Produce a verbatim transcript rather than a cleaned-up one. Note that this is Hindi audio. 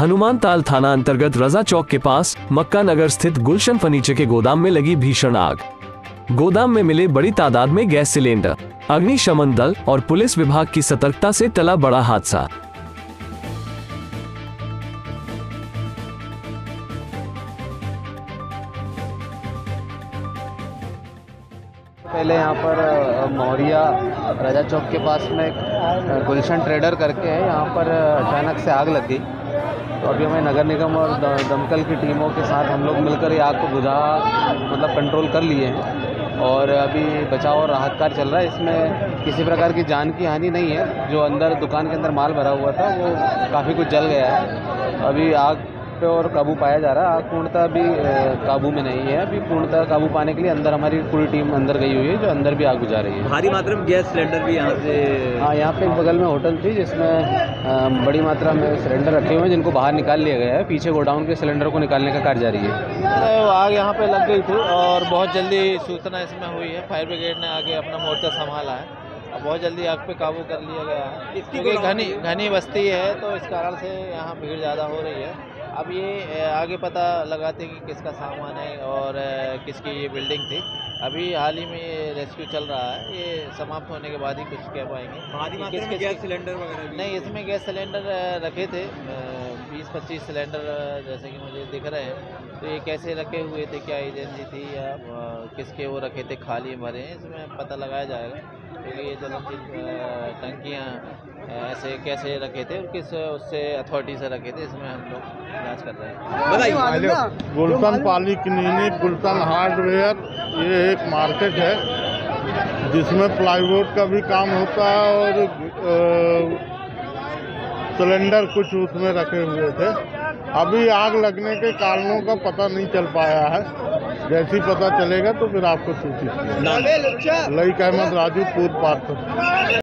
हनुमान ताल थाना अंतर्गत रजा चौक के पास मक्का नगर स्थित गुलशन फर्नीचर के गोदाम में लगी भीषण आग। गोदाम में मिले बड़ी तादाद में गैस सिलेंडर। अग्निशमन दल और पुलिस विभाग की सतर्कता से टला बड़ा हादसा। पहले यहाँ पर मौरिया रजा चौक के पास में एक गुलशन ट्रेडर करके है, यहाँ पर अचानक से आग लग गई। तो अभी हमें नगर निगम और दमकल की टीमों के साथ हम लोग मिलकर ये आग को बुझा मतलब कंट्रोल कर लिए हैं और अभी बचाव और राहत कार्य चल रहा है। इसमें किसी प्रकार की जान की हानि नहीं है। जो अंदर दुकान के अंदर माल भरा हुआ था वो काफ़ी कुछ जल गया है। अभी आग पे और काबू पाया जा रहा है। आग पूर्णतः अभी काबू में नहीं है। अभी पूर्णतः काबू पाने के लिए अंदर हमारी पूरी टीम अंदर गई हुई है, जो अंदर भी आग बुझा रही है। भारी मात्रा में गैस सिलेंडर भी यहाँ से, हाँ, यहाँ पे एक बगल में होटल थी जिसमें बड़ी मात्रा में सिलेंडर रखे हुए हैं, जिनको बाहर निकाल लिया गया है। पीछे गोडाउन के सिलेंडर को निकालने का कार्य जारी है। आग यहाँ पे लग गई थी और बहुत जल्दी सूचना इसमें हुई है। फायर ब्रिगेड ने आगे अपना मोर्चा संभाला है और बहुत जल्दी आग पे काबू कर लिया गया है। क्योंकि घनी घनी बस्ती है तो इस कारण से यहाँ भीड़ ज़्यादा हो रही है। अब ये आगे पता लगाते कि किसका सामान है और किसकी ये बिल्डिंग थी। अभी हाल ही में ये रेस्क्यू चल रहा है। ये समाप्त होने के बाद ही कुछ कह पाएंगे। भारी मात्रा में गैस सिलेंडर वगैरह नहीं, इसमें गैस सिलेंडर रखे थे बीस पच्चीस सिलेंडर जैसे कि मुझे दिख रहे हैं। तो ये कैसे रखे हुए थे, क्या एजेंसी थी या किसके वो रखे थे, खाली भरे हैं, इसमें पता लगाया जाएगा। क्योंकि ये ज्वलनशील टंकियाँ ऐसे कैसे रखे थे और किस उससे अथॉरिटी से रखे थे, इसमें हम लोग जांच कर रहे हैं। बताइए। गुलशन पॉलीक्लिनिक, गुलशन हार्डवेयर, ये एक मार्केट है जिसमें प्लाईवुड का भी काम होता है और सिलेंडर कुछ उसमें रखे हुए थे। अभी आग लगने के कारणों का पता नहीं चल पाया है। जैसे ही पता चलेगा तो फिर आपको सूचित किया। लईक अहमद राजू, पूर्व पार्षद।